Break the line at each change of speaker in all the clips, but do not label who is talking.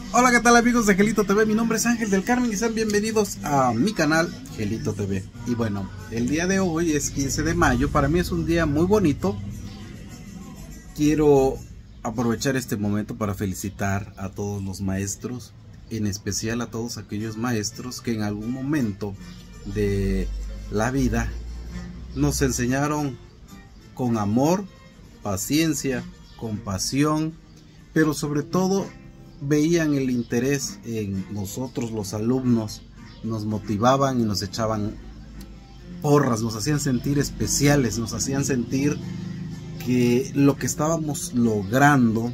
Hola, ¿qué tal amigos de Gelito TV? Mi nombre es Ángel del Carmen y sean bienvenidos a mi canal Gelito TV. Y bueno, el día de hoy es 15 de mayo, para mí es un día muy bonito. Quiero aprovechar este momento para felicitar a todos los maestros, en especial a todos aquellos maestros que en algún momento de la vida nos enseñaron con amor, paciencia, compasión, pero sobre todo veían el interés en nosotros los alumnos, nos motivaban y nos echaban porras, nos hacían sentir especiales, nos hacían sentir que lo que estábamos logrando,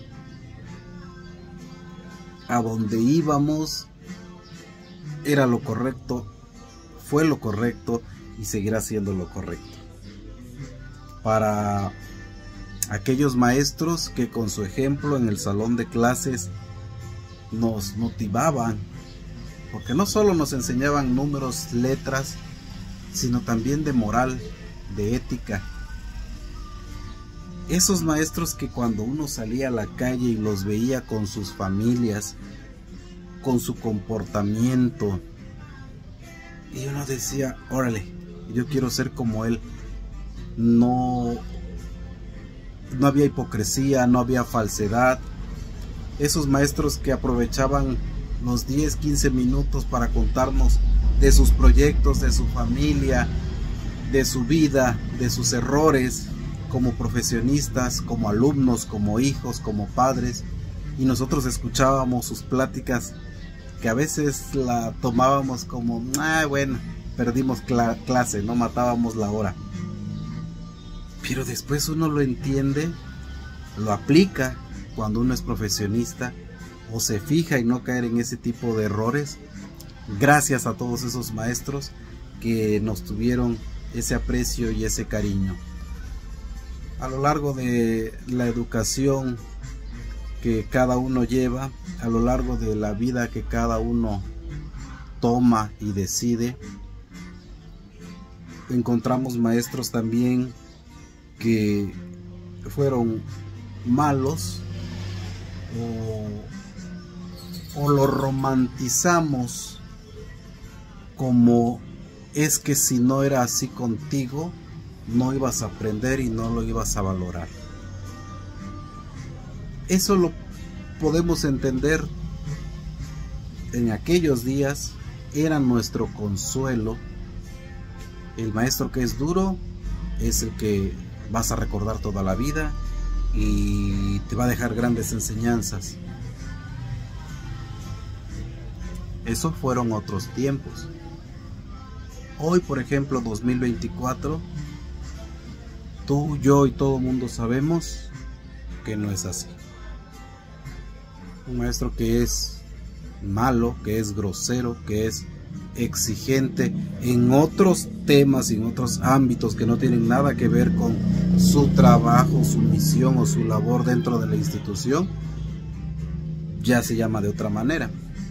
a donde íbamos, era lo correcto, fue lo correcto y seguirá siendo lo correcto. Para aquellos maestros que con su ejemplo en el salón de clases nos motivaban, porque no solo nos enseñaban números, letras, sino también de moral, de ética. Esos maestros que cuando uno salía a la calle y los veía con sus familias, con su comportamiento, y uno decía, órale, yo quiero ser como él. No había hipocresía, no había falsedad. Esos maestros que aprovechaban los 10-15 minutos para contarnos de sus proyectos, de su familia, de su vida, de sus errores como profesionistas, como alumnos, como hijos, como padres, y nosotros escuchábamos sus pláticas que a veces la tomábamos como, bueno, perdimos clase, no matábamos la hora. Pero después uno lo entiende, lo aplica cuando uno es profesionista, o se fija en no caer en ese tipo de errores. Gracias a todos esos maestros que nos tuvieron ese aprecio y ese cariño. A lo largo de la educación que cada uno lleva, a lo largo de la vida que cada uno toma y decide, encontramos maestros también que fueron malos, o lo romantizamos como es que si no era así contigo no ibas a aprender y no lo ibas a valorar. Eso lo podemos entender. En aquellos días era nuestro consuelo. El maestro que es duro es el que vas a recordar toda la vida y te va a dejar grandes enseñanzas. Esos fueron otros tiempos. Hoy, por ejemplo, 2024, tú, yo y todo el mundo sabemos que no es así. Un maestro que es malo, que es grosero, que es exigente en otros temas y en otros ámbitos que no tienen nada que ver con su trabajo, su misión o su labor dentro de la institución, ya se llama de otra manera.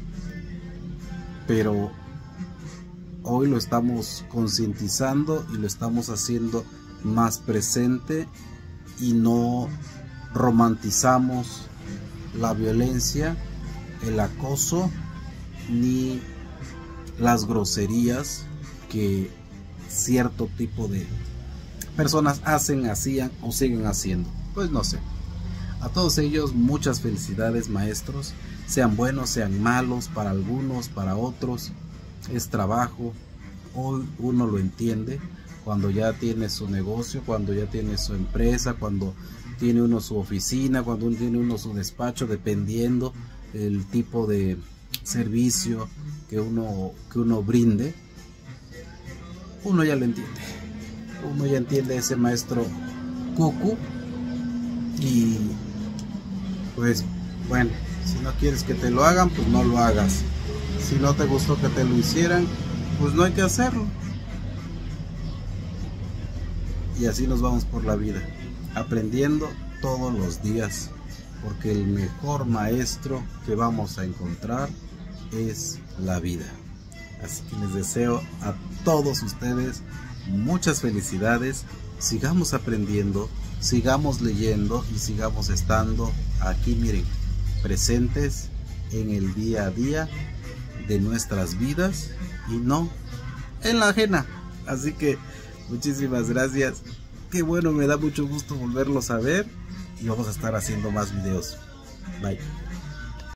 Pero hoy lo estamos concientizando y lo estamos haciendo más presente, y no romantizamos la violencia, el acoso ni las groserías que cierto tipo de personas hacen, hacían o siguen haciendo. Pues no sé. A todos ellos muchas felicidades, maestros, sean buenos, sean malos, para algunos, para otros es trabajo. Hoy uno lo entiende cuando ya tiene su negocio, cuando ya tiene su empresa, cuando tiene uno su oficina, cuando tiene uno su despacho, dependiendo el tipo de servicio que uno brinde. Uno ya lo entiende, uno ya entiende ese maestro cucu. Y pues bueno, si no quieres que te lo hagan, pues no lo hagas. Si no te gustó que te lo hicieran, pues no hay que hacerlo. Y así nos vamos por la vida, aprendiendo todos los días, porque el mejor maestro que vamos a encontrar es la vida. Así que les deseo a todos ustedes muchas felicidades. Sigamos aprendiendo, sigamos leyendo y sigamos estando aquí, miren, presentes en el día a día de nuestras vidas y no en la ajena. Así que muchísimas gracias. Qué bueno, me da mucho gusto volverlos a ver y vamos a estar haciendo más videos. Bye.